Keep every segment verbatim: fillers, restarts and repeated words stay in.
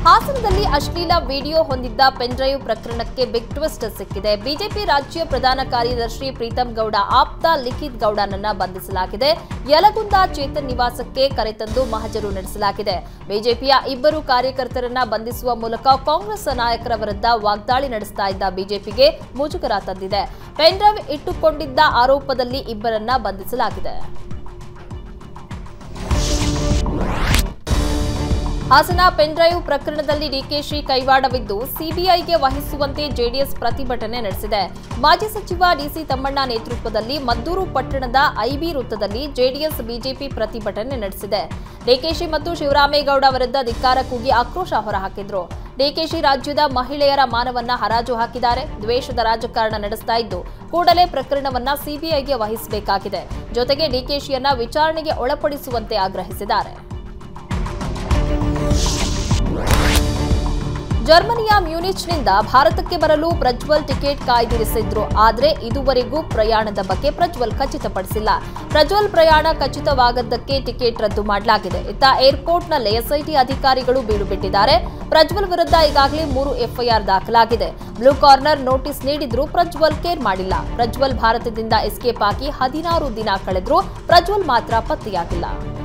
ಹಾಸನದಲ್ಲಿ ಅಶ್ಲೀಲ ವಿಡಿಯೋ ಹೊಂದಿದ್ದ ಪೆನ್ಡ್ರೈವ್ ಪ್ರಕರಣಕ್ಕೆ ಬಿಗ್ ಟ್ವಿಸ್ಟ್ ಸಿಕ್ಕಿದೆ. ಬಿಜೆಪಿ ರಾಜ್ಯ ಪ್ರಧಾನ ಕಾರ್ಯದರ್ಶಿ ಪ್ರೀತಂ ಗೌಡ ಆಪ್ತ ಲಿಖಿತ್ ಗೌಡನನ್ನ ಬಂಧಿಸಲಾಗಿದೆ. ಯಲಗುಂದ ಚೇತನ್ ನಿವಾಸಕ್ಕೆ ಕರೆತಂದು ಮಹಜರು ನಡೆಸಲಾಗಿದೆ. ಬಿಜೆಪಿಯ ಇಬ್ಬರು ಕಾರ್ಯಕರ್ತರನ್ನ ಬಂಧಿಸುವ ಮೂಲಕ ಕಾಂಗ್ರೆಸ್ ನಾಯಕರ ವಿರುದ್ಧ ವಾಗ್ದಾಳಿ ನಡೆಸ್ತಾ ಇದ್ದ ಬಿಜೆಪಿಗೆ ಮುಜುಗರ ತಂದಿದೆ. ಪೆನ್ಡ್ರೈವ್ ಇಟ್ಟುಕೊಂಡಿದ್ದ ಆರೋಪದಲ್ಲಿ ಇಬ್ಬರನ್ನ ಬಂಧಿಸಲಾಗಿದೆ. ಹಾಸನ ಪೆನ್ಡ್ರೈವ್ ಪ್ರಕರಣದಲ್ಲಿ ಡಿಕೆಶಿ ಕೈವಾಡವಿದ್ದು ಸಿಬಿಐಗೆ ವಹಿಸುವಂತೆ ಜೆಡಿಎಸ್ ಪ್ರತಿಭಟನೆ ನಡೆಸಿದೆ. ಮಾಜಿ ಸಚಿವ ಡಿಸಿ ತಮ್ಮಣ್ಣ ನೇತೃತ್ವದಲ್ಲಿ ಮದ್ದೂರು ಪಟ್ಟಣದ ಐಬಿ ವೃತ್ತದಲ್ಲಿ ಜೆಡಿಎಸ್ ಬಿಜೆಪಿ ಪ್ರತಿಭಟನೆ ನಡೆಸಿದೆ. ಡಿಕೆಶಿ ಮತ್ತು ಶಿವರಾಮೇಗೌಡ ವಿರುದ್ಧ ಧಿಕ್ಕಾರ ಕೂಗಿ ಆಕ್ರೋಶ ಹೊರಹಾಕಿದ್ರು. ಡಿಕೆಶಿ ರಾಜ್ಯದ ಮಹಿಳೆಯರ ಮಾನವನ್ನ ಹರಾಜು ಹಾಕಿದ್ದಾರೆ. ದ್ವೇಷದ ರಾಜಕಾರಣ ನಡೆಸ್ತಾ ಇದ್ದು ಕೂಡಲೇ ಪ್ರಕರಣವನ್ನ ಸಿಬಿಐಗೆ ವಹಿಸಬೇಕಾಗಿದೆ. ಜೊತೆಗೆ ಡಿಕೆಶಿಯನ್ನ ವಿಚಾರಣೆಗೆ ಒಳಪಡಿಸುವಂತೆ ಆಗ್ರಹಿಸಿದ್ದಾರೆ. ಜರ್ಮನಿಯ ಮ್ಯೂನಿಚ್ನಿಂದ ಭಾರತಕ್ಕೆ ಬರಲು ಪ್ರಜ್ವಲ್ ಟಿಕೆಟ್ ಕಾಯ್ದಿರಿಸಿದ್ರು. ಆದರೆ ಇದುವರೆಗೂ ಪ್ರಯಾಣದ ಬಗ್ಗೆ ಪ್ರಜ್ವಲ್ ಖಚಿತಪಡಿಸಿಲ್ಲ. ಪ್ರಜ್ವಲ್ ಪ್ರಯಾಣ ಖಚಿತವಾಗದ್ದಕ್ಕೆ ಟಿಕೆಟ್ ರದ್ದು ಮಾಡಲಾಗಿದೆ. ಇತ್ತ ಏರ್ಪೋರ್ಟ್ನಲ್ಲೇ ಎಸ್ಐಟಿ ಅಧಿಕಾರಿಗಳು ಬೀಡು ಬಿಟ್ಟಿದ್ದಾರೆ. ಪ್ರಜ್ವಲ್ ವಿರುದ್ಧ ಈಗಾಗಲೇ ಮೂರು ಎಫ್ಐಆರ್ ದಾಖಲಾಗಿದೆ. ಬ್ಲೂ ಕಾರ್ನರ್ ನೋಟಿಸ್ ನೀಡಿದ್ರೂ ಪ್ರಜ್ವಲ್ ಕೇರ್ ಮಾಡಿಲ್ಲ. ಪ್ರಜ್ವಲ್ ಭಾರತದಿಂದ ಎಸ್ಕೇಪ್ ಆಗಿ ಹದಿನಾರು ದಿನ ಕಳೆದ್ರೂ ಪ್ರಜ್ವಲ್ ಮಾತ್ರ ಪತ್ತೆಯಾಗಿಲ್ಲ.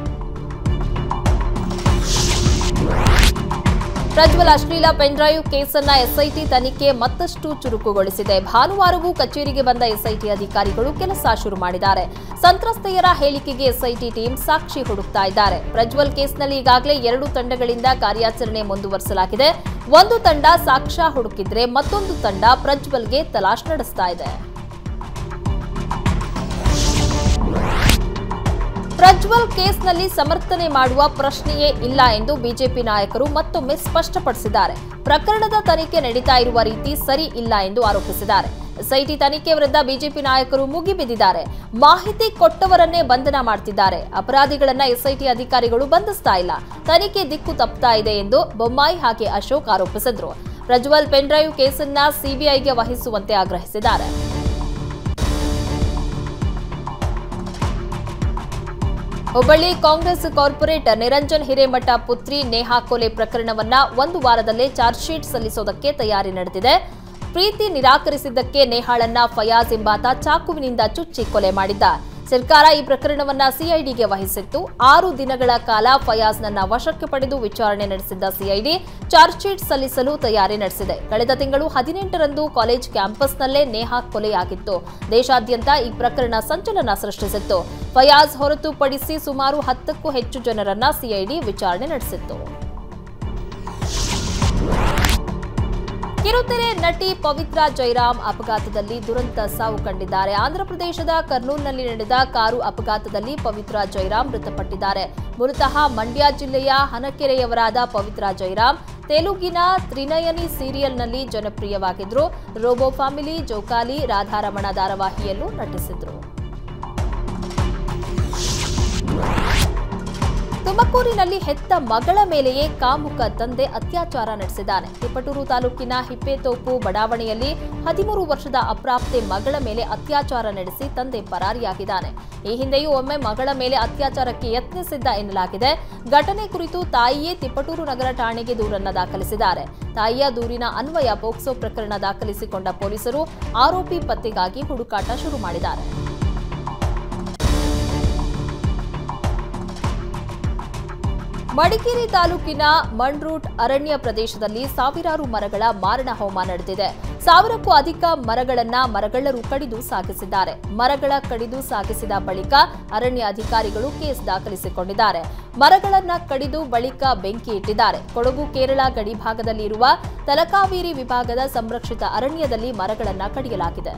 ಪ್ರಜ್ವಲ್ ಅಶ್ಲೀಲ ಪೆನ್ಡ್ರೈವ್ ಕೇಸನ್ನ ಎಸ್ಐಟಿ ತನಿಖೆ ಮತ್ತಷ್ಟು ಚುರುಕುಗೊಳಿಸಿದೆ. ಭಾನುವಾರವೂ ಕಚೇರಿಗೆ ಬಂದ ಎಸ್ಐಟಿ ಅಧಿಕಾರಿಗಳು ಕೆಲಸ ಶುರು ಮಾಡಿದ್ದಾರೆ. ಸಂತ್ರಸ್ತೆಯರ ಹೇಳಿಕೆಗೆ ಎಸ್ಐಟಿ ಟೀಮ್ ಸಾಕ್ಷಿ ಹುಡುಕ್ತಾ ಇದ್ದಾರೆ. ಪ್ರಜ್ವಲ್ ಕೇಸ್ನಲ್ಲಿ ಈಗಾಗಲೇ ಎರಡು ತಂಡಗಳಿಂದ ಕಾರ್ಯಾಚರಣೆ ಮುಂದುವರಿಸಲಾಗಿದೆ. ಒಂದು ತಂಡ ಸಾಕ್ಷ್ಯ ಹುಡುಕಿದ್ರೆ ಮತ್ತೊಂದು ತಂಡ ಪ್ರಜ್ವಲ್ಗೆ ತಲಾಶ್ ನಡೆಸ್ತಾ ಇದೆ. ಪ್ರಜ್ವಲ್ ಕೇಸ್ನಲ್ಲಿ ಸಮರ್ಥನೆ ಮಾಡುವ ಪ್ರಶ್ನೆಯೇ ಇಲ್ಲ ಎಂದು ಬಿಜೆಪಿ ನಾಯಕರು ಮತ್ತೊಮ್ಮೆ ಸ್ಪಷ್ಟಪಡಿಸಿದ್ದಾರೆ. ಪ್ರಕರಣದ ತನಿಖೆ ನಡೀತಾ ಇರುವ ರೀತಿ ಸರಿ ಇಲ್ಲ ಎಂದು ಆರೋಪಿಸಿದ್ದಾರೆ. ಎಸ್ಐಟಿ ತನಿಖೆ ವಿರುದ್ಧ ಬಿಜೆಪಿ ನಾಯಕರು ಮುಗಿಬಿದ್ದಿದ್ದಾರೆ. ಮಾಹಿತಿ ಕೊಟ್ಟವರನ್ನೇ ಬಂಧನ ಮಾಡ್ತಿದ್ದಾರೆ. ಅಪರಾಧಿಗಳನ್ನ ಎಸ್ಐಟಿ ಅಧಿಕಾರಿಗಳು ಬಂಧಿಸ್ತಾ ಇಲ್ಲ. ತನಿಖೆ ದಿಕ್ಕು ತಪ್ಪುತ್ತಾ ಇದೆ ಎಂದು ಬೊಮ್ಮಾಯಿ ಹಾಗೆ ಅಶೋಕ್ ಆರೋಪಿಸಿದ್ರು. ಪ್ರಜ್ವಲ್ ಪೆನ್ಡ್ರೈವ್ ಕೇಸನ್ನ ಸಿಬಿಐಗೆ ವಹಿಸುವಂತೆ ಆಗ್ರಹಿಸಿದ್ದಾರೆ. ಹುಬ್ಬಳ್ಳಿ ಕಾಂಗ್ರೆಸ್ ಕಾರ್ಪೊರೇಟರ್ ನಿರಂಜನ್ ಹಿರೇಮಠ ಪುತ್ರಿ ನೇಹಾ ಕೊಲೆ ಪ್ರಕರಣವನ್ನ ಒಂದು ವಾರದಲ್ಲೇ ಚಾರ್ಜ್ ಶೀಟ್ ಸಲ್ಲಿಸೋದಕ್ಕೆ ತಯಾರಿ ನಡೆದಿದೆ. ಪ್ರೀತಿ ನಿರಾಕರಿಸಿದ್ದಕ್ಕೆ ನೇಹಾಳನ್ನ ಫಯಾಜ್ ಎಂಬಾತ ಚಾಕುವಿನಿಂದ ಚುಚ್ಚಿ ಕೊಲೆ ಮಾಡಿದ್ದ. ಸರ್ಕಾರ ಈ ಪ್ರಕರಣವನ್ನ ಸಿಐಡಿಗೆ ವಹಿಸಿತ್ತು. ಆರು ದಿನಗಳ ಕಾಲ ಫಯಾಜ್ನನ್ನ ವಶಕ್ಕೆ ಪಡೆದು ವಿಚಾರಣೆ ನಡೆಸಿದ್ದ ಸಿಐಡಿ ಚಾರ್ಜ್ ಶೀಟ್ ಸಲ್ಲಿಸಲು ತಯಾರಿ ನಡೆಸಿದೆ. ಕಳೆದ ತಿಂಗಳು ಹದಿನೆಂಟರಂದು ಕಾಲೇಜ್ ಕ್ಯಾಂಪಸ್ನಲ್ಲೇ ನೇಹಾ ಕೊಲೆಯಾಗಿತ್ತು. ದೇಶಾದ್ಯಂತ ಈ ಪ್ರಕರಣ ಸಂಚಲನ ಸೃಷ್ಟಿಸಿತ್ತು. ಫಯಾಜ್ ಹೊರತುಪಡಿಸಿ ಸುಮಾರು ಹತ್ತಕ್ಕೂ ಹೆಚ್ಚು ಜನರನ್ನ ಸಿಐಡಿ ವಿಚಾರಣೆ ನಡೆಸಿತ್ತು. ಕಿರುತೆರೆ ನಟಿ ಪವಿತ್ರ ಜಯರಾಮ್ ಅಪಘಾತದಲ್ಲಿ ದುರಂತ ಸಾವು ಕಂಡಿದ್ದಾರೆ. ಆಂಧ್ರಪ್ರದೇಶದ ಕರ್ನೂಲ್ನಲ್ಲಿ ನಡೆದ ಕಾರು ಅಪಘಾತದಲ್ಲಿ ಪವಿತ್ರ ಜಯರಾಮ್ ಮೃತಪಟ್ಟಿದ್ದಾರೆ. ಮೂಲತಃ ಮಂಡ್ಯ ಜಿಲ್ಲೆಯ ಹನಕೆರೆಯವರಾದ ಪವಿತ್ರ ಜಯರಾಮ್ ತೆಲುಗಿನ ತ್ರಿನಯನಿ ಸೀರಿಯಲ್ನಲ್ಲಿ ಜನಪ್ರಿಯವಾಗಿದ್ರು. ರೋಬೋ ಫ್ಯಾಮಿಲಿ, ಜೋಕಾಲಿ, ರಾಧಾರಮಣ ಧಾರಾವಾಹಿಯಲ್ಲೂ ನಟಿಸಿದ್ರು. ತುಮಕೂರಿನಲ್ಲಿ ಹೆತ್ತ ಮಗಳ ಮೇಲೆಯೇ ಕಾಮುಕ ತಂದೆ ಅತ್ಯಾಚಾರ ನಡೆಸಿದ್ದಾನೆ. ತಿಪಟೂರು ತಾಲೂಕಿನ ಹಿಪ್ಪೇತೋಪು ಬಡಾವಣೆಯಲ್ಲಿ ಹದಿಮೂರು ವರ್ಷದ ಅಪ್ರಾಪ್ತೆ ಮಗಳ ಮೇಲೆ ಅತ್ಯಾಚಾರ ನಡೆಸಿ ತಂದೆ ಪರಾರಿಯಾಗಿದ್ದಾನೆ. ಈ ಹಿಂದೆಯೂ ಒಮ್ಮೆ ಮಗಳ ಮೇಲೆ ಅತ್ಯಾಚಾರಕ್ಕೆ ಯತ್ನಿಸಿದ್ದ ಎನ್ನಲಾಗಿದೆ. ಘಟನೆ ಕುರಿತು ತಾಯಿಯೇ ತಿಪಟೂರು ನಗರ ಠಾಣೆಗೆ ದೂರನ್ನ ದಾಖಲಿಸಿದ್ದಾರೆ. ತಾಯಿಯ ದೂರಿನ ಅನ್ವಯ ಪೋಕ್ಸೋ ಪ್ರಕರಣ ದಾಖಲಿಸಿಕೊಂಡ ಪೊಲೀಸರು ಆರೋಪಿ ಪತ್ತೆಗಾಗಿ ಹುಡುಕಾಟ ಶುರು ಮಾಡಿದ್ದಾರೆ. ಮಡಿಕೇರಿ ತಾಲೂಕಿನ ಮಂಡ್ರೂಟ್ ಅರಣ್ಯ ಪ್ರದೇಶದಲ್ಲಿ ಸಾವಿರಾರು ಮರಗಳ ಮಾರಣ ಹೋಮ ನಡೆದಿದೆ. ಸಾವಿರಕ್ಕೂ ಅಧಿಕ ಮರಗಳನ್ನ ಮರಗಳ್ಳರು ಕಡಿದು ಸಾಗಿಸಿದ್ದಾರೆ. ಮರಗಳ ಕಡಿದು ಸಾಗಿಸಿದ ಬಳಿಕ ಅರಣ್ಯ ಅಧಿಕಾರಿಗಳು ಕೇಸ್ ದಾಖಲಿಸಿಕೊಂಡಿದ್ದಾರೆ. ಮರಗಳನ್ನ ಕಡಿದು ಬಳಿಕ ಬೆಂಕಿ ಇಟ್ಟಿದ್ದಾರೆ. ಕೊಡಗು ಕೇರಳ ಗಡಿ ಭಾಗದಲ್ಲಿ ಇರುವ ತಲಕಾವೇರಿ ವಿಭಾಗದ ಸಂರಕ್ಷಿತ ಅರಣ್ಯದಲ್ಲಿ ಮರಗಳನ್ನ ಕಡಿಯಲಾಗಿದೆ.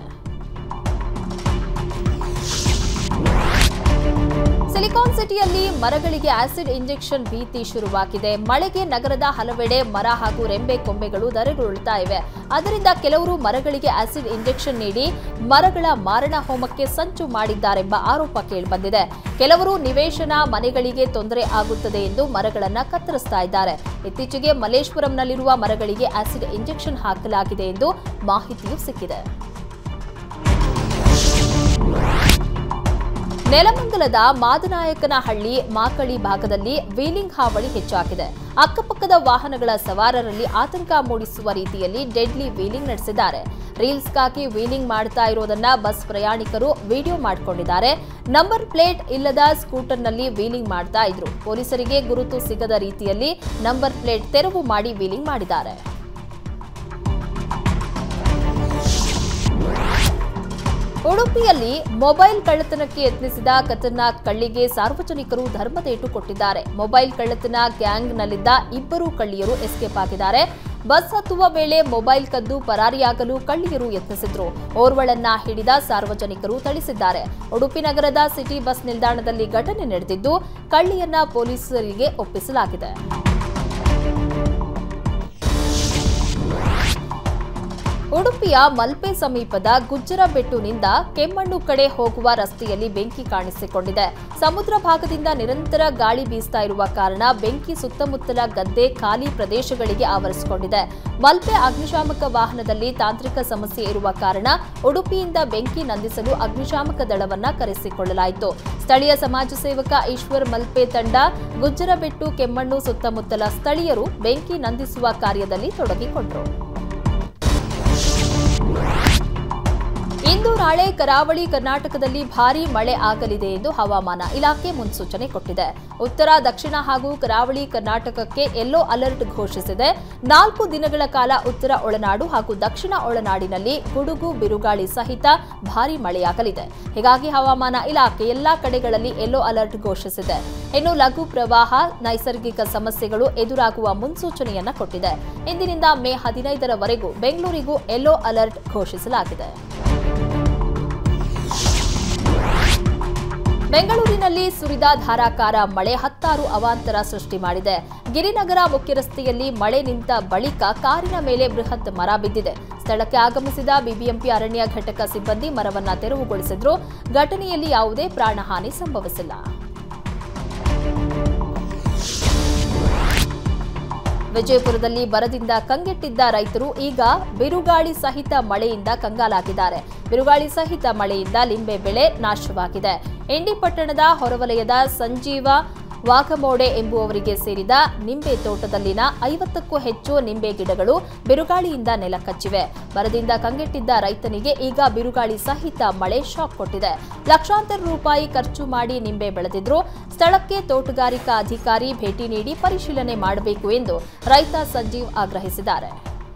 ಸಿಲಿಕಾನ್ ಸಿಟಿಯಲ್ಲಿ ಮರಗಳಿಗೆ ಆಸಿಡ್ ಇಂಜೆಕ್ಷನ್ ಭೀತಿ ಶುರುವಾಗಿದೆ. ಮಳೆಗೆ ನಗರದ ಹಲವೆಡೆ ಮರ ಹಾಗೂ ರೆಂಬೆ ಕೊಂಬೆಗಳು ಧರೆಗುರುಳ್ತಾ ಇವೆ. ಅದರಿಂದ ಕೆಲವರು ಮರಗಳಿಗೆ ಆಸಿಡ್ ಇಂಜೆಕ್ಷನ್ ನೀಡಿ ಮರಗಳ ಮಾರಣ ಹೋಮಕ್ಕೆ ಸಂಚು ಮಾಡಿದ್ದಾರೆಂಬ ಆರೋಪ ಕೇಳಿಬಂದಿದೆ. ಕೆಲವರು ನಿವೇಶನ ಮನೆಗಳಿಗೆ ತೊಂದರೆ ಆಗುತ್ತದೆ ಎಂದು ಮರಗಳನ್ನು ಕತ್ತರಿಸ್ತಾ ಇದ್ದಾರೆ. ಇತ್ತೀಚೆಗೆ ಮಲ್ಲೇಶ್ವರಂನಲ್ಲಿರುವ ಮರಗಳಿಗೆ ಆಸಿಡ್ ಇಂಜೆಕ್ಷನ್ ಹಾಕಲಾಗಿದೆ ಎಂದು ಮಾಹಿತಿಯೂ ಸಿಕ್ಕಿದೆ. ನೆಲಮಂಗಲದ ಮಾದನಾಯಕನಹಳ್ಳಿ ಮಾಕಳಿ ಭಾಗದಲ್ಲಿ ವೀಲಿಂಗ್ ಹಾವಳಿ ಹೆಚ್ಚಾಗಿದೆ. ಅಕ್ಕಪಕ್ಕದ ವಾಹನಗಳ ಸವಾರರಲ್ಲಿ ಆತಂಕ ಮೂಡಿಸುವ ರೀತಿಯಲ್ಲಿ ಡೆಡ್ಲಿ ವೀಲಿಂಗ್ ನಡೆಸಿದ್ದಾರೆ. ರೀಲ್ಸ್ಗಾಗಿ ವೀಲಿಂಗ್ ಮಾಡ್ತಾ ಇರೋದನ್ನ ಬಸ್ ಪ್ರಯಾಣಿಕರು ವಿಡಿಯೋ ಮಾಡಿಕೊಂಡಿದ್ದಾರೆ. ನಂಬರ್ ಪ್ಲೇಟ್ ಇಲ್ಲದ ಸ್ಕೂಟರ್ನಲ್ಲಿ ವೀಲಿಂಗ್ ಮಾಡ್ತಾ ಇದ್ರು. ಪೊಲೀಸರಿಗೆ ಗುರುತು ಸಿಗದ ರೀತಿಯಲ್ಲಿ ನಂಬರ್ ಪ್ಲೇಟ್ ತೆರವು ಮಾಡಿ ವೀಲಿಂಗ್ ಮಾಡಿದ್ದಾರೆ. ಉಡುಪಿಯಲ್ಲಿ ಮೊಬೈಲ್ ಕಳ್ಳತನಕ್ಕೆ ಯತ್ನಿಸಿದ ಖತರ್ನಾಕ್ ಕಳ್ಳಿಗೆ ಸಾರ್ವಜನಿಕರು ಧರ್ಮದೇಟು ಕೊಟ್ಟಿದ್ದಾರೆ. ಮೊಬೈಲ್ ಕಳ್ಳತನ ಗ್ಯಾಂಗ್ನಲ್ಲಿದ್ದ ಇಬ್ಬರು ಕಳ್ಳಿಯರು ಎಸ್ಕೇಪ್ ಆಗಿದ್ದಾರೆ. ಬಸ್ ಹತ್ತುವ ವೇಳೆ ಮೊಬೈಲ್ ಕದ್ದು ಪರಾರಿಯಾಗಲು ಕಳ್ಳಿಯರು ಯತ್ನಿಸಿದ್ರು. ಓರ್ವಳನ್ನ ಹಿಡಿದ ಸಾರ್ವಜನಿಕರು ಥಳಿಸಿದ್ದಾರೆ. ಉಡುಪಿ ನಗರದ ಸಿಟಿ ಬಸ್ ನಿಲ್ದಾಣದಲ್ಲಿ ಘಟನೆ ನಡೆದಿದ್ದು ಕಳ್ಳಿಯನ್ನ ಪೊಲೀಸರಿಗೆ ಒಪ್ಪಿಸಲಾಗಿದೆ. ಉಡುಪಿಯ ಮಲ್ಪೆ ಸಮೀಪದ ಗುಜ್ಜರಬೆಟ್ಟುನಿಂದ ಕೆಮ್ಮಣ್ಣು ಕಡೆ ಹೋಗುವ ರಸ್ತೆಯಲ್ಲಿ ಬೆಂಕಿ ಕಾಣಿಸಿಕೊಂಡಿದೆ. ಸಮುದ್ರ ಭಾಗದಿಂದ ನಿರಂತರ ಗಾಳಿ ಬೀಸ್ತಾ ಇರುವ ಕಾರಣ ಬೆಂಕಿ ಸುತ್ತಮುತ್ತಲ ಗದ್ದೆ, ಖಾಲಿ ಪ್ರದೇಶಗಳಿಗೆ ಆವರಿಸಿಕೊಂಡಿದೆ. ಮಲ್ಪೆ ಅಗ್ನಿಶಾಮಕ ವಾಹನದಲ್ಲಿ ತಾಂತ್ರಿಕ ಸಮಸ್ಯೆ ಇರುವ ಕಾರಣ ಉಡುಪಿಯಿಂದ ಬೆಂಕಿ ನಂದಿಸಲು ಅಗ್ನಿಶಾಮಕ ದಳವನ್ನ ಕರೆಸಿಕೊಳ್ಳಲಾಯಿತು. ಸ್ಥಳೀಯ ಸಮಾಜ ಸೇವಕ ಈಶ್ವರ್ ಮಲ್ಪೆ ತಂಡ ಗುಜ್ಜರಬೆಟ್ಟು, ಕೆಮ್ಮಣ್ಣು ಸುತ್ತಮುತ್ತಲ ಸ್ಥಳೀಯರು ಬೆಂಕಿ ನಂದಿಸುವ ಕಾರ್ಯದಲ್ಲಿ ತೊಡಗಿಕೊಂಡರು. ಇಂದು ನಾಳೆ ಕರಾವಳಿ ಕರ್ನಾಟಕದಲ್ಲಿ ಭಾರೀ ಮಳೆ ಆಗಲಿದೆ ಎಂದು ಹವಾಮಾನ ಇಲಾಖೆ ಮುನ್ಸೂಚನೆ ಕೊಟ್ಟಿದೆ. ಉತ್ತರ, ದಕ್ಷಿಣ ಹಾಗೂ ಕರಾವಳಿ ಕರ್ನಾಟಕಕ್ಕೆ ಯೆಲ್ಲೋ ಅಲರ್ಟ್ ಘೋಷಿಸಿದೆ. ನಾಲ್ಕು ದಿನಗಳ ಕಾಲ ಉತ್ತರ ಒಳನಾಡು ಹಾಗೂ ದಕ್ಷಿಣ ಒಳನಾಡಿನಲ್ಲಿ ಗುಡುಗು, ಬಿರುಗಾಳಿ ಸಹಿತ ಭಾರೀ ಮಳೆಯಾಗಲಿದೆ. ಹೀಗಾಗಿ ಹವಾಮಾನ ಇಲಾಖೆ ಎಲ್ಲಾ ಕಡೆಗಳಲ್ಲಿ ಯೆಲ್ಲೋ ಅಲರ್ಟ್ ಘೋಷಿಸಿದೆ. ಇನ್ನು ಲಘು ಪ್ರವಾಹ, ನೈಸರ್ಗಿಕ ಸಮಸ್ಯೆಗಳು ಎದುರಾಗುವ ಮುನ್ಸೂಚನೆಯನ್ನ ಕೊಟ್ಟಿದೆ. ಇಂದಿನಿಂದ ಮೇ ಹದಿನೈದರವರೆಗೂ ಬೆಂಗಳೂರಿಗೂ ಯೆಲ್ಲೋ ಅಲರ್ಟ್ ಘೋಷಿಸಲಾಗಿದೆ. ಬೆಂಗಳೂರಿನಲ್ಲಿ ಸುರಿದ ಧಾರಾಕಾರ ಮಳೆ ಹತ್ತಾರು ಅವಾಂತರ ಸೃಷ್ಟಿ ಮಾಡಿದೆ. ಗಿರಿನಗರ ಮುಖ್ಯ ರಸ್ತೆಯಲ್ಲಿ ಮಳೆ ನಿಂತ ಬಳಿಕ ಕಾರಿನ ಮೇಲೆ ಬೃಹತ್ ಮರ ಬಿದ್ದಿದೆ. ಸ್ಥಳಕ್ಕೆ ಆಗಮಿಸಿದ ಬಿಬಿಎಂಪಿ ಅರಣ್ಯ ಘಟಕ ಸಿಬ್ಬಂದಿ ಮರವನ್ನ ತೆರವುಗೊಳಿಸಿದ್ರು. ಘಟನೆಯಲ್ಲಿ ಯಾವುದೇ ಪ್ರಾಣಹಾನಿ ಸಂಭವಿಸಿಲ್ಲ. ವಿಜಯಪುರದಲ್ಲಿ ಬರದಿಂದ ಕಂಗೆಟ್ಟಿದ್ದ ರೈತರು ಈಗ ಬಿರುಗಾಳಿ ಸಹಿತ ಮಳೆಯಿಂದ ಕಂಗಾಲಾಗಿದ್ದಾರೆ. ಬಿರುಗಾಳಿ ಸಹಿತ ಮಳೆಯಿಂದ ಲಿಂಬೆ ಬೆಳೆ ನಾಶವಾಗಿದೆ. ಇಂಡಿ ಪಟ್ಟಣದ ಹೊರವಲಯದ ಸಂಜೀವ ವಾಘಮೋಡೆ ಎಂಬುವವರಿಗೆ ಸೇರಿದ ನಿಂಬೆ ತೋಟದಲ್ಲಿನ ಐವತ್ತಕ್ಕೂ ಹೆಚ್ಚು ನಿಂಬೆ ಗಿಡಗಳು ಬಿರುಗಾಳಿಯಿಂದ ನೆಲಕಚ್ಚಿವೆ. ಬರದಿಂದ ಕಂಗೆಟ್ಟಿದ್ದ ರೈತನಿಗೆ ಈಗ ಬಿರುಗಾಳಿ ಸಹಿತ ಮಳೆ ಶಾಕ್ ಕೊಟ್ಟಿದೆ. ಲಕ್ಷಾಂತರ ರೂಪಾಯಿ ಖರ್ಚು ಮಾಡಿ ನಿಂಬೆ ಬೆಳೆದಿದ್ರು. ಸ್ಥಳಕ್ಕೆ ತೋಟಗಾರಿಕಾ ಅಧಿಕಾರಿ ಭೇಟಿ ನೀಡಿ ಪರಿಶೀಲನೆ ಮಾಡಬೇಕು ಎಂದು ರೈತ ಸಂಜೀವ್ ಆಗ್ರಹಿಸಿದ್ದಾರೆ.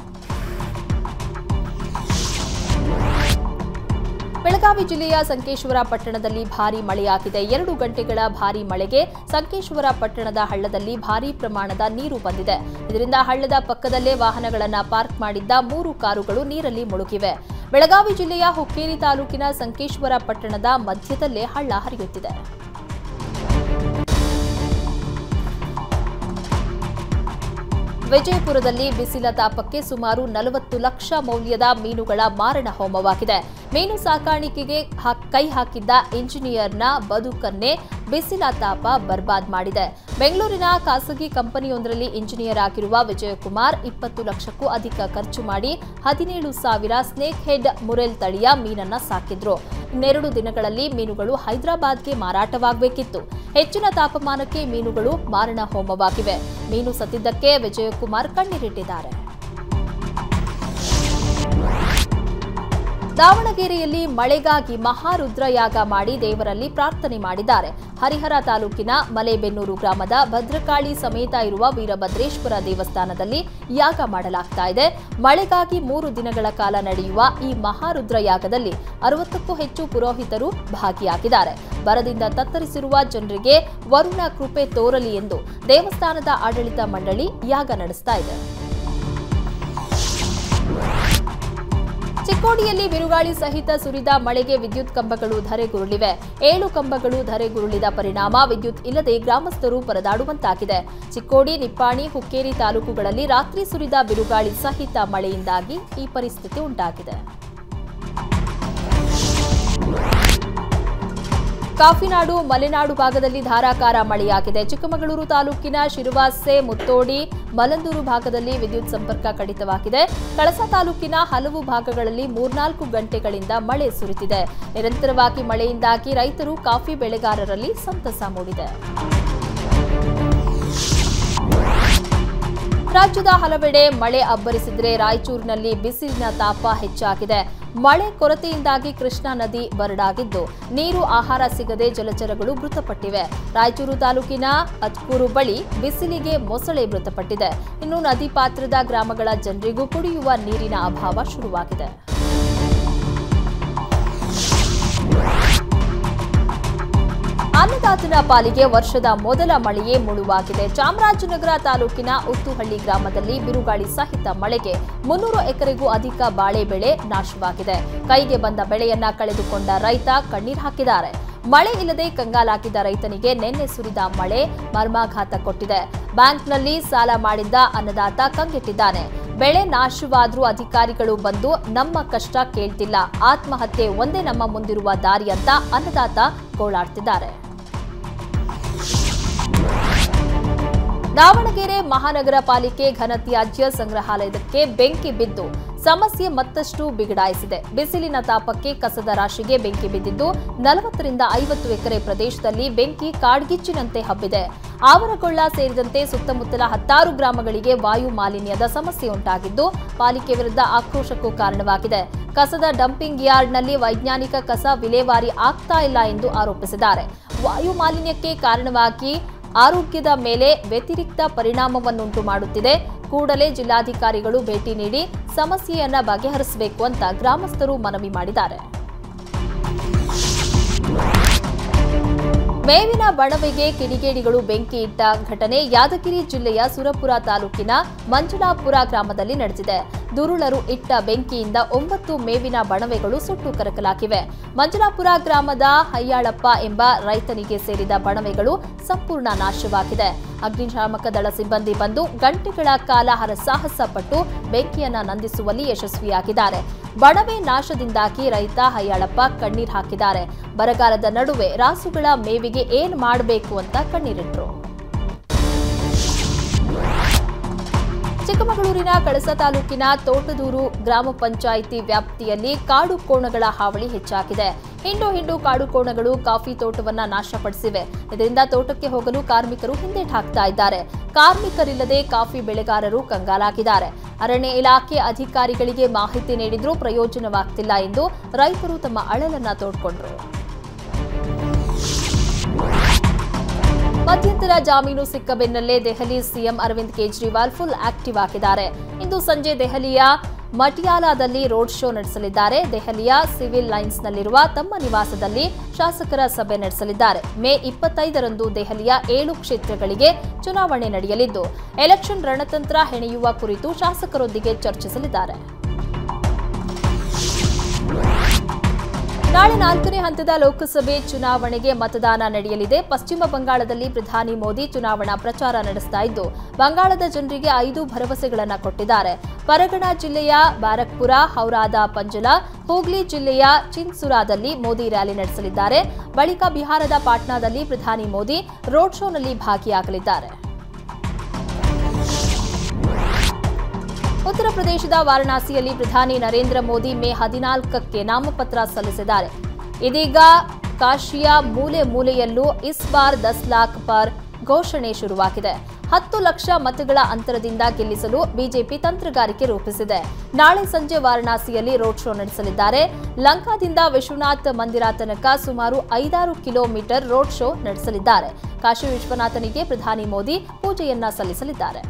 ಬೆಳಗಾವಿ ಜಿಲ್ಲೆಯ ಸಂಕೇಶ್ವರ ಪಟ್ಟಣದಲ್ಲಿ ಭಾರೀ ಮಳೆಯಾಗಿದೆ. ಎರಡು ಗಂಟೆಗಳ ಭಾರೀ ಮಳೆಗೆ ಸಂಕೇಶ್ವರ ಪಟ್ಟಣದ ಹಳ್ಳದಲ್ಲಿ ಭಾರೀ ಪ್ರಮಾಣದ ನೀರು ಬಂದಿದೆ. ಇದರಿಂದ ಹಳ್ಳದ ಪಕ್ಕದಲ್ಲೇ ವಾಹನಗಳನ್ನು ಪಾರ್ಕ್ ಮಾಡಿದ್ದ ಮೂರು ಕಾರುಗಳು ನೀರಲ್ಲಿ ಮುಳುಗಿವೆ. ಬೆಳಗಾವಿ ಜಿಲ್ಲೆಯ ಹುಕ್ಕೇರಿ ತಾಲೂಕಿನ ಸಂಕೇಶ್ವರ ಪಟ್ಟಣದ ಮಧ್ಯದಲ್ಲೇ ಹಳ್ಳ ಹರಿಯುತ್ತಿದೆ. ವಿಜಯಪುರದಲ್ಲಿ ಬಿಸಿಲ ತಾಪಕ್ಕೆ ಸುಮಾರು ನಲವತ್ತು ಲಕ್ಷ ಮೌಲ್ಯದ ಮೀನುಗಳ ಮಾರಣ ಹೋಮವಾಗಿದೆ. ಮೀನು ಸಾಕಾಣಿಕೆಗೆ ಕೈ ಹಾಕಿದ್ದ ಇಂಜಿನಿಯರ್ನ ಬದುಕನ್ನೇ ಬಿಸಿಲ ತಾಪ ಬರ್ಬಾದ್ ಮಾಡಿದೆ. ಬೆಂಗಳೂರಿನ ಖಾಸಗಿ ಕಂಪನಿಯೊಂದರಲ್ಲಿ ಇಂಜಿನಿಯರ್ ಆಗಿರುವ ವಿಜಯಕುಮಾರ್ ಇಪ್ಪತ್ತು ಲಕ್ಷಕ್ಕೂ ಅಧಿಕ ಖರ್ಚು ಮಾಡಿ ಹದಿನೇಳು ಸಾವಿರ ಸ್ನೇಕ್ ಹೆಡ್ ಮುರೆಲ್ ತಳಿಯ ಮೀನನ್ನ ಸಾಕಿದ್ರು. ಇನ್ನೆರಡು ದಿನಗಳಲ್ಲಿ ಮೀನುಗಳು ಹೈದರಾಬಾದ್ಗೆ ಮಾರಾಟವಾಗಬೇಕಿತ್ತು. ಹೆಚ್ಚಿನ ತಾಪಮಾನಕ್ಕೆ ಮೀನುಗಳು ಮಾರಣ ಹೋಮವಾಗಿವೆ. ಮೀನು ಸತ್ತಿದ್ದಕ್ಕೆ ವಿಜಯಕುಮಾರ್ ಕಣ್ಣೀರಿಟ್ಟಿದ್ದಾರೆ. ದಾವಣಗೆರೆಯಲ್ಲಿ ಮಳೆಗಾಗಿ ಮಹಾರುದ್ರಯಾಗ ಮಾಡಿ ದೇವರಲ್ಲಿ ಪ್ರಾರ್ಥನೆ ಮಾಡಿದ್ದಾರೆ. ಹರಿಹರ ತಾಲೂಕಿನ ಮಲೇಬೆನ್ನೂರು ಗ್ರಾಮದ ಭದ್ರಕಾಳಿ ಸಮೇತ ಇರುವ ವೀರಭದ್ರೇಶ್ವರ ದೇವಸ್ಥಾನದಲ್ಲಿ ಯಾಗ ಮಾಡಲಾಗ್ತಾ ಇದೆ. ಮಳೆಗಾಗಿ ಮೂರು ದಿನಗಳ ಕಾಲ ನಡೆಯುವ ಈ ಮಹಾರುದ್ರಯಾಗದಲ್ಲಿ ಅರವತ್ತಕ್ಕೂ ಹೆಚ್ಚು ಪುರೋಹಿತರು ಭಾಗಿಯಾಗಿದ್ದಾರೆ. ಬರದಿಂದ ತತ್ತರಿಸಿರುವ ಜನರಿಗೆ ವರುಣ ಕೃಪೆ ತೋರಲಿ ಎಂದು ದೇವಸ್ಥಾನದ ಆಡಳಿತ ಮಂಡಳಿ ಯಾಗ ನಡೆಸ್ತಾ ಇದೆ. ಚಿಕ್ಕೋಡಿಯಲ್ಲಿ ಬಿರುಗಾಳಿ ಸಹಿತ ಸುರಿದ ಮಳೆಗೆ ವಿದ್ಯುತ್ ಕಂಬಗಳು ಧರೆಗುರುಳಿವೆ. ಏಳು ಕಂಬಗಳು ಧರೆಗುರುಳಿದ ಪರಿಣಾಮ ವಿದ್ಯುತ್ ಇಲ್ಲದೆ ಗ್ರಾಮಸ್ಥರು ಪರದಾಡುವಂತಾಗಿದೆ. ಚಿಕ್ಕೋಡಿ, ನಿಪ್ಪಾಣಿ, ಹುಕ್ಕೇರಿ ತಾಲೂಕುಗಳಲ್ಲಿ ರಾತ್ರಿ ಸುರಿದ ಬಿರುಗಾಳಿ ಸಹಿತ ಮಳೆಯಿಂದಾಗಿ ಈ ಪರಿಸ್ಥಿತಿ ಉಂಟಾಗಿದೆ. ಕಾಫಿನಾಡು ಮಲೆನಾಡು ಭಾಗದಲ್ಲಿ ಧಾರಾಕಾರ ಮಳೆಯಾಗಿದೆ. ಚಿಕ್ಕಮಗಳೂರು ತಾಲೂಕಿನ ಶಿರುವಾಸೆ, ಮುತ್ತೋಡಿ, ಮಲಂದೂರು ಭಾಗದಲ್ಲಿ ವಿದ್ಯುತ್ ಸಂಪರ್ಕ ಕಡಿತವಾಗಿದೆ. ಕಳಸಾ ತಾಲೂಕಿನ ಹಲವು ಭಾಗಗಳಲ್ಲಿ ಮೂರ್ನಾಲ್ಕು ಗಂಟೆಗಳಿಂದ ಮಳೆ ಸುರಿದಿದೆ. ನಿರಂತರವಾಗಿ ಮಳೆಯಿಂದಾಗಿ ರೈತರು, ಕಾಫಿ ಬೆಳೆಗಾರರಲ್ಲಿ ಸಂತಸ ಮೂಡಿದೆ. ರಾಜ್ಯದ ಹಲವೆಡೆ ಮಳೆ ಅಬ್ಬರಿಸಿದ್ರೆ ರಾಯಚೂರಿನಲ್ಲಿ ಬಿಸಿಲಿನ ತಾಪ ಹೆಚ್ಚಾಗಿದೆ. ಮಳೆ ಕೊರತೆಯಿಂದಾಗಿ ಕೃಷ್ಣಾ ನದಿ ಬರಡಾಗಿದ್ದು ನೀರು, ಆಹಾರ ಸಿಗದೆ ಜಲಚರಗಳು ಮೃತಪಟ್ಟಿವೆ. ರಾಯಚೂರು ತಾಲೂಕಿನ ಅತ್ಕೂರು ಬಳಿ ಬಿಸಿಲಿಗೆ ಮೊಸಳೆ ಮೃತಪಟ್ಟಿದೆ. ಇನ್ನು ನದಿ ಪಾತ್ರದ ಗ್ರಾಮಗಳ ಜನರಿಗೂ ಕುಡಿಯುವ ನೀರಿನ ಅಭಾವ ಶುರುವಾಗಿದೆ. ಅನ್ನದಾತನ ಪಾಲಿಗೆ ವರ್ಷದ ಮೊದಲ ಮಳೆಯೇ ಮುಳುವಾಗಿದೆ. ಚಾಮರಾಜನಗರ ತಾಲೂಕಿನ ಉತ್ತುಹಳ್ಳಿ ಗ್ರಾಮದಲ್ಲಿ ಬಿರುಗಾಳಿ ಸಹಿತ ಮಳೆಗೆ ಮುನ್ನೂರು ಎಕರೆಗೂ ಅಧಿಕ ಬಾಳೆ ಬೆಳೆ ನಾಶವಾಗಿದೆ. ಕೈಗೆ ಬಂದ ಬೆಳೆಯನ್ನ ಕಳೆದುಕೊಂಡ ರೈತ ಕಣ್ಣೀರು ಹಾಕಿದ್ದಾರೆ. ಮಳೆ ಇಲ್ಲದೆ ಕಂಗಾಲಾಗಿದ್ದ ರೈತನಿಗೆ ನಿನ್ನೆ ಸುರಿದ ಮಳೆ ಮರ್ಮಾಘಾತ ಕೊಟ್ಟಿದೆ. ಬ್ಯಾಂಕ್ನಲ್ಲಿ ಸಾಲ ಮಾಡಿದ್ದ ಅನ್ನದಾತ ಕಂಗೆಟ್ಟಿದ್ದಾನೆ. ಬೆಳೆ ನಾಶವಾದ್ರೂ ಅಧಿಕಾರಿಗಳು ಬಂದು ನಮ್ಮ ಕಷ್ಟ ಕೇಳ್ತಿಲ್ಲ, ಆತ್ಮಹತ್ಯೆ ಒಂದೇ ನಮ್ಮ ಮುಂದಿರುವ ದಾರಿ ಅಂತ ಅನ್ನದಾತ ಗೋಳಾಡ್ತಿದ್ದಾರೆ. ದಾವಣಗೆರೆ ಮಹಾನಗರ ಪಾಲಿಕೆ ಘನತ್ಯಾಜ್ಯ ಸಂಗ್ರಹಾಲಯಕ್ಕೆ ಬೆಂಕಿ ಬಿದ್ದು ಸಮಸ್ಯೆ ಮತ್ತಷ್ಟು ಬಿಗಡಾಯಿಸಿದೆ. ಬಿಸಿಲಿನ ತಾಪಕ್ಕೆ ಕಸದ ರಾಶಿಗೆ ಬೆಂಕಿ ಬಿದ್ದಿದ್ದು ನಲವತ್ತರಿಂದ ಐವತ್ತು ಎಕರೆ ಪ್ರದೇಶದಲ್ಲಿ ಬೆಂಕಿ ಕಾಡ್ಗಿಚ್ಚಿನಂತೆ ಹಬ್ಬಿದೆ. ಆವರಗೊಳ್ಳ ಸೇರಿದಂತೆ ಸುತ್ತಮುತ್ತಲ ಹತ್ತಾರು ಗ್ರಾಮಗಳಿಗೆ ವಾಯು ಮಾಲಿನ್ಯದ ಸಮಸ್ಯೆ ಉಂಟಾಗಿದ್ದು ಪಾಲಿಕೆ ವಿರುದ್ಧ ಆಕ್ರೋಶಕ್ಕೂ ಕಾರಣವಾಗಿದೆ. ಕಸದ ಡಂಪಿಂಗ್ ಯಾರ್ಡ್ನಲ್ಲಿ ವೈಜ್ಞಾನಿಕ ಕಸ ವಿಲೇವಾರಿ ಆಗ್ತಾ ಇಲ್ಲ ಎಂದು ಆರೋಪಿಸಿದ್ದಾರೆ. ವಾಯು ಮಾಲಿನ್ಯಕ್ಕೆ ಕಾರಣವಾಗಿ ಆರೋಗ್ಯದ ಮೇಲೆ ವ್ಯತಿರಿಕ್ತ ಪರಿಣಾಮವನ್ನುಂಟು ಮಾಡುತ್ತಿದೆ. ಕೂಡಲೇ ಜಿಲ್ಲಾಧಿಕಾರಿಗಳು ಭೇಟಿ ನೀಡಿ ಸಮಸ್ಯೆಯನ್ನ ಬಗೆಹರಿಸಬೇಕು ಅಂತ ಗ್ರಾಮಸ್ಥರು ಮನವಿ ಮಾಡಿದ್ದಾರೆ. ಮೇವಿನ ಬಣವೆಗೆ ಕಿಡಿಗೇಡಿಗಳು ಬೆಂಕಿ ಇಟ್ಟ ಘಟನೆ ಯಾದಗಿರಿ ಜಿಲ್ಲೆಯ ಸುರಪುರ ತಾಲೂಕಿನ ಮಂಜುಳಾಪುರ ಗ್ರಾಮದಲ್ಲಿ ನಡೆದಿದೆ. ದುರುಳರು ಇಟ್ಟ ಬೆಂಕಿಯಿಂದ ಒಂಬತ್ತು ಮೇವಿನ ಬಣವೆಗಳು ಸುಟ್ಟು ಕರಕಲಾಗಿವೆ. ಮಂಜುಳಾಪುರ ಗ್ರಾಮದ ಹಯ್ಯಾಳಪ್ಪ ಎಂಬ ರೈತನಿಗೆ ಸೇರಿದ ಬಣವೆಗಳು ಸಂಪೂರ್ಣ ನಾಶವಾಗಿದೆ. ಅಗ್ನಿಶಾಮಕ ದಳ ಸಿಬ್ಬಂದಿ ಬಂದು ಗಂಟೆಗಳ ಕಾಲ ಹರಸಾಹಸ ಪಟ್ಟು ಬೆಂಕಿಯನ್ನ ನಂದಿಸುವಲ್ಲಿ ಯಶಸ್ವಿಯಾಗಿದ್ದಾರೆ. ಬಣವೆ ನಾಶದಿಂದಾಗಿ ರೈತ ಹಯ್ಯಾಳಪ್ಪ ಕಣ್ಣೀರು ಹಾಕಿದ್ದಾರೆ. ಬರಗಾಲದ ನಡುವೆ ರಾಸುಗಳ ಮೇವಿಗೆ ಏನ್ ಮಾಡಬೇಕು ಅಂತ ಕಣ್ಣೀರಿಟ್ರು. ಚಿಕ್ಕಮಗಳೂರಿನ ಕಳಸಾ ತಾಲೂಕಿನ ತೋಟದೂರು ಗ್ರಾಮ ಪಂಚಾಯಿತಿ ವ್ಯಾಪ್ತಿಯಲ್ಲಿ ಕಾಡು ಕೋಣಗಳ ಹಾವಳಿ ಹೆಚ್ಚಾಗಿದೆ. ಹಿಂಡು ಹಿಂಡು ಕಾಡು ಕೋಣಗಳು ಕಾಫಿ ತೋಟವನ್ನ ನಾಶಪಡಿಸಿವೆ. ಇದರಿಂದ ತೋಟಕ್ಕೆ ಹೋಗಲು ಕಾರ್ಮಿಕರು ಹಿಂದೇಟು ಹಾಕ್ತಾ ಇದ್ದಾರೆ. ಕಾರ್ಮಿಕರಿಲ್ಲದೆ ಕಾಫಿ ಬೆಳೆಗಾರರು ಕಂಗಾಲಾಗಿದ್ದಾರೆ. ಅರಣ್ಯ ಇಲಾಖೆ ಅಧಿಕಾರಿಗಳಿಗೆ ಮಾಹಿತಿ ನೀಡಿದ್ರೂ ಪ್ರಯೋಜನವಾಗ್ತಿಲ್ಲ ಎಂದು ರೈತರು ತಮ್ಮ ಅಳಲನ್ನ ತೋಡ್ಕೊಂಡ್ರು. ಮಧ್ಯಂತರ ಜಾಮೀನು ಸಿಕ್ಕ ಬೆನ್ನಲ್ಲೇ Delhi CM Arvind Kejriwal full active ಆಗಿದ್ದಾರೆ. ಇಂದು ಸಂಜೆ ದೆಹಲಿಯ ಮಟಿಯಾಲಾದಲ್ಲಿ ರೋಡ್ ಶೋ ನಡೆಸಲಿದ್ದಾರೆ. ದೆಹಲಿಯ ಸಿವಿಲ್ ಲೈನ್ಸ್ನಲ್ಲಿರುವ ತಮ್ಮ ನಿವಾಸದಲ್ಲಿ ಶಾಸಕರ ಸಭೆ ನಡೆಸಲಿದ್ದಾರೆ. ಮೇ ಇಪ್ಪತ್ತೈದರಂದು ದೆಹಲಿಯ ಏಳು ಕ್ಷೇತ್ರಗಳಿಗೆ ಚುನಾವಣೆ ನಡೆಯಲಿದ್ದು ಎಲೆಕ್ಷನ್ ರಣತಂತ್ರ ಹೆಣೆಯುವ ಕುರಿತು ಶಾಸಕರೊಂದಿಗೆ ಚರ್ಚಿಸಲಿದ್ದಾರೆ. ನಾಳೆ ನಾಲ್ಕನೇ ಹಂತದ ಲೋಕಸಭೆ ಚುನಾವಣೆಗೆ ಮತದಾನ ನಡೆಯಲಿದೆ. ಪಶ್ಚಿಮ ಬಂಗಾಳದಲ್ಲಿ ಪ್ರಧಾನಿ ಮೋದಿ ಚುನಾವಣಾ ಪ್ರಚಾರ ನಡೆಸ್ತಾ ಇದ್ದು ಬಂಗಾಳದ ಜನರಿಗೆ ಐದು ಭರವಸೆಗಳನ್ನು ಕೊಟ್ಟಿದ್ದಾರೆ. ಪರಗಣ ಜಿಲ್ಲೆಯ ಬ್ಯಾರಕ್ಪುರ, ಹೌರಾದ ಪಂಜಲ, ಹೂಗ್ಲಿ ಜಿಲ್ಲೆಯ ಚಿನ್ಸುರಾದಲ್ಲಿ ಮೋದಿ ರ್ಯಾಲಿ ನಡೆಸಲಿದ್ದಾರೆ. ಬಳಿಕ ಬಿಹಾರದ ಪಾಟ್ನಾದಲ್ಲಿ ಪ್ರಧಾನಿ ಮೋದಿ ರೋಡ್ ಶೋನಲ್ಲಿ ಭಾಗಿಯಾಗಲಿದ್ದಾರೆ. ಉತ್ತರ ಪ್ರದೇಶದ ವಾರಣಾಸಿಯಲ್ಲಿ ಪ್ರಧಾನಿ ನರೇಂದ್ರ ಮೋದಿ ಮೇ ಹದಿನಾಲ್ಕಕ್ಕೆ ನಾಮಪತ್ರ ಸಲ್ಲಿಸಿದ್ದಾರೆ. ಇದೀಗ ಕಾಶಿಯ ಮೂಲೆ ಮೂಲೆಯಲ್ಲೂ ಇಸ್ ಬಾರ್ ದಸ್ ಲಾಖ್ ಪರ್ ಘೋಷಣೆ ಶುರುವಾಗಿದೆ. ಹತ್ತು ಲಕ್ಷ ಮತಗಳ ಅಂತರದಿಂದ ಗೆಲ್ಲಿಸಲು ಬಿಜೆಪಿ ತಂತ್ರಗಾರಿಕೆ ರೂಪಿಸಿದೆ. ನಾಳೆ ಸಂಜೆ ವಾರಣಾಸಿಯಲ್ಲಿ ರೋಡ್ ಶೋ ನಡೆಸಲಿದ್ದಾರೆ. ಲಂಕಾದಿಂದ ವಿಶ್ವನಾಥ್ ಮಂದಿರ ತನಕ ಸುಮಾರು ಐದಾರು ಕಿಲೋಮೀಟರ್ ರೋಡ್ ಶೋ ನಡೆಸಲಿದ್ದಾರೆ. ಕಾಶಿ ವಿಶ್ವನಾಥನಿಗೆ ಪ್ರಧಾನಿ ಮೋದಿ ಪೂಜೆಯನ್ನ ಸಲ್ಲಿಸಲಿದ್ದಾರೆ.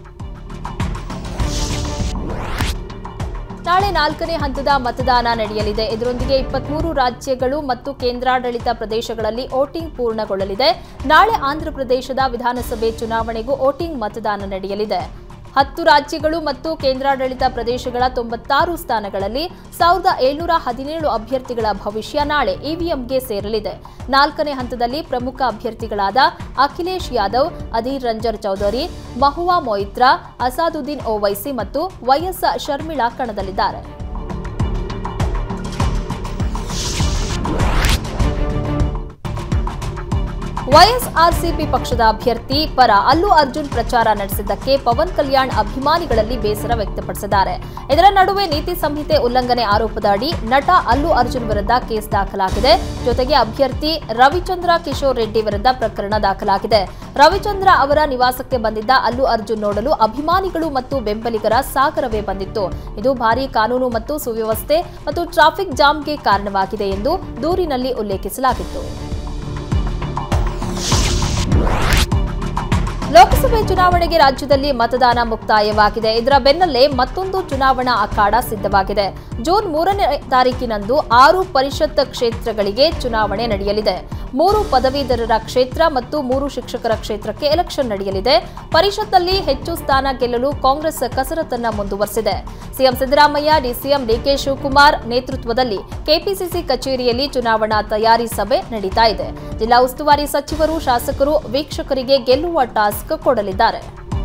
ನಾಳೆ ನಾಲ್ಕನೇ ಹಂತದ ಮತದಾನ ನಡೆಯಲಿದೆ. ಇದರೊಂದಿಗೆ ಇಪ್ಪತ್ಮೂರು ರಾಜ್ಯಗಳು ಮತ್ತು ಕೇಂದ್ರಾಡಳಿತ ಪ್ರದೇಶಗಳಲ್ಲಿ ವೋಟಿಂಗ್ ಪೂರ್ಣಗೊಳ್ಳಲಿದೆ. ನಾಳೆ ಆಂಧ್ರಪ್ರದೇಶದ ವಿಧಾನಸಭೆ ಚುನಾವಣೆಗೂ ವೋಟಿಂಗ್ ಮತದಾನ ನಡೆಯಲಿದೆ. ಹತ್ತು ರಾಜ್ಯಗಳು ಮತ್ತು ಕೇಂದ್ರಾಡಳಿತ ಪ್ರದೇಶಗಳ ತೊಂಬತ್ತಾರು ಸ್ಥಾನಗಳಲ್ಲಿ ಸಾವಿರದ ಏಳ್ನೂರ ಹದಿನೇಳು ಅಭ್ಯರ್ಥಿಗಳ ಭವಿಷ್ಯ ನಾಳೆ ಇವಿಎಂಗೆ ಸೇರಲಿದೆ. ನಾಲ್ಕನೇ ಹಂತದಲ್ಲಿ ಪ್ರಮುಖ ಅಭ್ಯರ್ಥಿಗಳಾದ ಅಖಿಲೇಶ್ ಯಾದವ್, ಅಧೀರ್ ರಂಜನ್ ಚೌಧರಿ, ಮಹುವಾ ಮೊಯಿತ್ರಾ, ಅಸಾದುದ್ದೀನ್ ಓವೈಸಿ ಮತ್ತು ವೈಎಸ್ ಶರ್ಮಿಳಾ ಕಣದಲ್ಲಿದ್ದಾರೆ. ವೈಎಸ್ಆರ್ಸಿಪಿ ಪಕ್ಷದ ಅಭ್ಯರ್ಥಿ ಪರ ಅಲ್ಲು ಅರ್ಜುನ್ ಪ್ರಚಾರ ನಡೆಸಿದ್ದಕ್ಕೆ ಪವನ್ ಕಲ್ಯಾಣ್ ಅಭಿಮಾನಿಗಳಲ್ಲಿ ಬೇಸರ ವ್ಯಕ್ತಪಡಿಸಿದ್ದಾರೆ. ಇದರ ನಡುವೆ ನೀತಿ ಸಂಹಿತೆ ಉಲ್ಲಂಘನೆ ಆರೋಪದ ಅಡಿ ನಟ ಅಲ್ಲು ಅರ್ಜುನ್ ವಿರುದ್ಧ ಕೇಸ್ ದಾಖಲಾಗಿದೆ. ಜೊತೆಗೆ ಅಭ್ಯರ್ಥಿ ರವಿಚಂದ್ರ ಕಿಶೋರ್ ರೆಡ್ಡಿ ವಿರುದ್ಧ ಪ್ರಕರಣ ದಾಖಲಾಗಿದೆ. ರವಿಚಂದ್ರ ಅವರ ನಿವಾಸಕ್ಕೆ ಬಂದಿದ್ದ ಅಲ್ಲು ಅರ್ಜುನ್ ನೋಡಲು ಅಭಿಮಾನಿಗಳು ಮತ್ತು ಬೆಂಬಲಿಗರ ಸಾಗರವೇ ಬಂದಿತ್ತು. ಇದು ಭಾರೀ ಕಾನೂನು ಮತ್ತು ಸುವ್ಯವಸ್ಥೆ ಮತ್ತು ಟ್ರಾಫಿಕ್ ಜಾಮ್ಗೆ ಕಾರಣವಾಗಿದೆ ಎಂದು ದೂರಿನಲ್ಲಿ ಉಲ್ಲೇಖಿಸಲಾಗಿತ್ತು. ಲೋಕಸಭೆ ಚುನಾವಣೆಗೆ ರಾಜ್ಯದಲ್ಲಿ ಮತದಾನ ಮುಕ್ತಾಯವಾಗಿದೆ. ಇದರ ಬೆನ್ನಲ್ಲೇ ಮತ್ತೊಂದು ಚುನಾವಣಾ ಅಖಾಡ ಸಿದ್ಧವಾಗಿದೆ. ಜೂನ್ ಮೂರನೇ ತಾರೀಕಿನಂದು ಆರು ಪರಿಷತ್ ಕ್ಷೇತ್ರಗಳಿಗೆ ಚುನಾವಣೆ ನಡೆಯಲಿದೆ. ಮೂರು ಪದವೀಧರರ ಕ್ಷೇತ್ರ ಮತ್ತು ಮೂರು ಶಿಕ್ಷಕರ ಕ್ಷೇತ್ರಕ್ಕೆ ಎಲೆಕ್ಷನ್ ನಡೆಯಲಿದೆ. ಪರಿಷತ್ನಲ್ಲಿ ಹೆಚ್ಚು ಸ್ಥಾನ ಗೆಲ್ಲಲು ಕಾಂಗ್ರೆಸ್ ಕಸರತ್ತನ್ನ ಮುಂದುವರೆಸಿದೆ. CM Siddaramaiah, DCM DK Shivakumar ನೇತೃತ್ವದಲ್ಲಿ ಕೆಪಿಸಿಸಿ ಕಚೇರಿಯಲ್ಲಿ ಚುನಾವಣಾ ತಯಾರಿ ಸಭೆ ನಡೀತಾ ಇದೆ. ಜಿಲ್ಲಾ ಉಸ್ತುವಾರಿ ಸಚಿವರು, ಶಾಸಕರು ವೀಕ್ಷಕರಿಗೆ ಗೆಲ್ಲುವ ಟಾಸ್ಕ್ ಕೊಡಲಿದ್ದಾರೆ.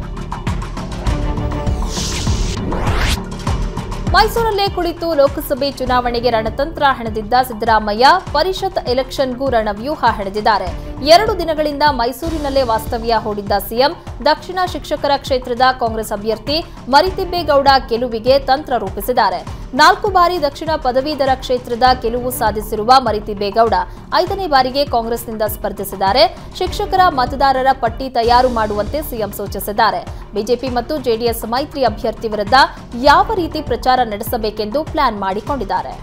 ಮೈಸೂರಲ್ಲೇ ಕುಳಿತು ಲೋಕಸಭೆ ಚುನಾವಣೆಗೆ ರಣತಂತ್ರ ಹೆಣೆದಿದ್ದ ಸಿದ್ದರಾಮಯ್ಯ ಪರಿಷತ್ ಎಲೆಕ್ಷನ್ಗೂ ರಣವ್ಯೂಹ ಹೆಣೆದಿದ್ದಾರೆ. ಎರಡು ದಿನಗಳಿಂದ ಮೈಸೂರಿನಲ್ಲೇ ವಾಸ್ತವ್ಯ ಹೂಡಿದ್ದ ಸಿಎಂ ದಕ್ಷಿಣ ಶಿಕ್ಷಕರ ಕ್ಷೇತ್ರದ ಕಾಂಗ್ರೆಸ್ ಅಭ್ಯರ್ಥಿ ಮರಿತಿಬ್ಬೇಗೌಡ ಗೆಲುವಿಗೆ ತಂತ್ರ ರೂಪಿಸಿದ್ದಾರೆ. ನಾಲ್ಕು ಬಾರಿ ದಕ್ಷಿಣ ಪದವೀಧರ ಕ್ಷೇತ್ರದ ಗೆಲುವು ಸಾಧಿಸಿರುವ ಮರಿತಿಬ್ಬೇಗೌಡ ಐದನೇ ಬಾರಿಗೆ ಕಾಂಗ್ರೆಸ್ನಿಂದ ಸ್ಪರ್ಧಿಸಿದ್ದಾರೆ. ಶಿಕ್ಷಕರ ಮತದಾರರ ಪಟ್ಟಿ ತಯಾರು ಮಾಡುವಂತೆ ಸಿಎಂ ಸೂಚಿಸಿದ್ದಾರೆ. ಬಿಜೆಪಿ ಮತ್ತು ಜೆಡಿಎಸ್ ಮೈತ್ರಿ ಅಭ್ಯರ್ಥಿ ವಿರುದ್ಧ ಯಾವ ರೀತಿ ಪ್ರಚಾರ ನಡೆಸಬೇಕೆಂದು ಪ್ಲಾನ್ ಮಾಡಿಕೊಂಡಿದ್ದಾರೆ.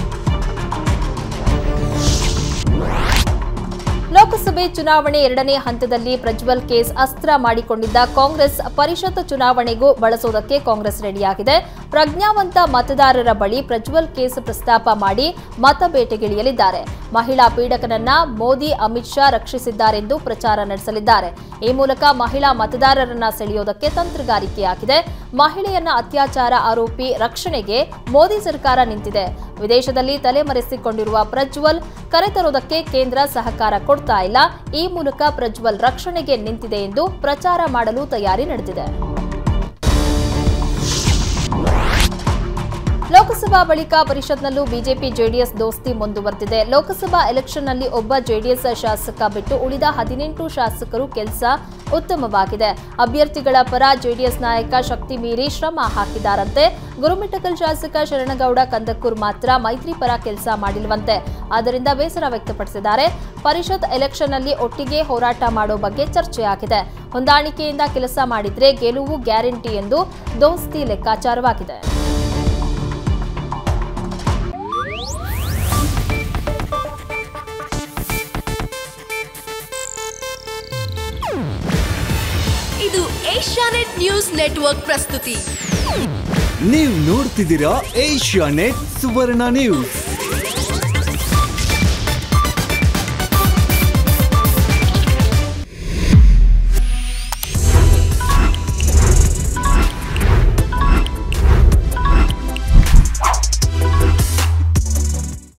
ಲೋಕಸಭೆ ಚುನಾವಣೆ ಎರಡನೇ ಹಂತದಲ್ಲಿ ಪ್ರಜ್ವಲ್ ಕೇಸ್ ಅಸ್ತ್ರ ಮಾಡಿಕೊಂಡಿದ್ದ ಕಾಂಗ್ರೆಸ್ ಪರಿಷತ್ ಚುನಾವಣೆಗೂ ಬಳಸೋದಕ್ಕೆ ಕಾಂಗ್ರೆಸ್ ರೆಡಿಯಾಗಿದೆ. ಪ್ರಜ್ಞಾವಂತ ಮತದಾರರ ಬಳಿ ಪ್ರಜ್ವಲ್ ಕೇಸ್ ಪ್ರಸ್ತಾಪ ಮಾಡಿ ಮತಬೇಟೆಗಿಳಿಯಲಿದ್ದಾರೆ. ಮಹಿಳಾ ಪೀಡಕನನ್ನ ಮೋದಿ, ಅಮಿತ್ ಶಾ ರಕ್ಷಿಸಿದ್ದಾರೆಂದು ಪ್ರಚಾರ ನಡೆಸಲಿದ್ದಾರೆ. ಈ ಮೂಲಕ ಮಹಿಳಾ ಮತದಾರರನ್ನ ಸೆಳೆಯೋದಕ್ಕೆ ತಂತ್ರಗಾರಿಕೆಯಾಗಿದೆ. ಮಹಿಳೆಯನ್ನ ಅತ್ಯಾಚಾರ ಆರೋಪಿ ರಕ್ಷಣೆಗೆ ಮೋದಿ ಸರ್ಕಾರ ನಿಂತಿದೆ. ವಿದೇಶದಲ್ಲಿ ತಲೆಮರೆಸಿಕೊಂಡಿರುವ ಪ್ರಜ್ವಲ್ ಕರೆತರೋದಕ್ಕೆ ಕೇಂದ್ರ ಸಹಕಾರ ಕೊಡ್ತಾ ಇಲ್ಲ. ಈ ಮೂಲಕ ಪ್ರಜ್ವಲ್ ರಕ್ಷಣೆಗೆ ನಿಂತಿದೆ ಎಂದು ಪ್ರಚಾರ ಮಾಡಲು ತಯಾರಿ ನಡೆದಿದೆ. ಲೋಕಸಭಾ ಬಳಿಕ ಪರಿಷತ್ನಲ್ಲೂ ಬಿಜೆಪಿ ಜೆಡಿಎಸ್ ದೋಸ್ತಿ ಮುಂದುವರೆದಿದೆ. ಲೋಕಸಭಾ ಎಲೆಕ್ಷನ್ನಲ್ಲಿ ಒಬ್ಬ ಜೆಡಿಎಸ್ ಶಾಸಕ ಬಿಟ್ಟು ಉಳಿದ ಹದಿನೆಂಟು ಶಾಸಕರು ಕೆಲಸ ಉತ್ತಮವಾಗಿದೆ. ಅಭ್ಯರ್ಥಿಗಳ ಪರ ಜೆಡಿಎಸ್ ನಾಯಕ ಶಕ್ತಿ ಮೀರಿ ಶ್ರಮ ಹಾಕಿದ್ದಾರಂತೆ. ಗುರುಮಿಠಕಲ್ ಶಾಸಕ ಶರಣಗೌಡ ಕಂದಕೂರ್ ಮಾತ್ರ ಮೈತ್ರಿ ಪರ ಕೆಲಸ ಮಾಡಿಲ್ವಂತೆ. ಆದ್ದರಿಂದ ಬೇಸರ ವ್ಯಕ್ತಪಡಿಸಿದ್ದಾರೆ. ಪರಿಷತ್ ಎಲೆಕ್ಷನ್ನಲ್ಲಿ ಒಟ್ಟಿಗೆ ಹೋರಾಟ ಮಾಡೋ ಬಗ್ಗೆ ಚರ್ಚೆಯಾಗಿದೆ. ಹೊಂದಾಣಿಕೆಯಿಂದ ಕೆಲಸ ಮಾಡಿದ್ರೆ ಗೆಲುವು ಗ್ಯಾರಂಟಿ ಎಂದು ದೋಸ್ತಿ ಲೆಕ್ಕಾಚಾರವಾಗಿದೆ. ಇದು ಏಷ್ಯಾನೆಟ್ ನ್ಯೂಸ್ ನೆಟ್ವರ್ಕ್ ಪ್ರಸ್ತುತಿ. ನೀವು ನೋಡ್ತಿದ್ದೀರಾ ಏಷ್ಯಾನೆಟ್ ಸುವರ್ಣ ನ್ಯೂಸ್.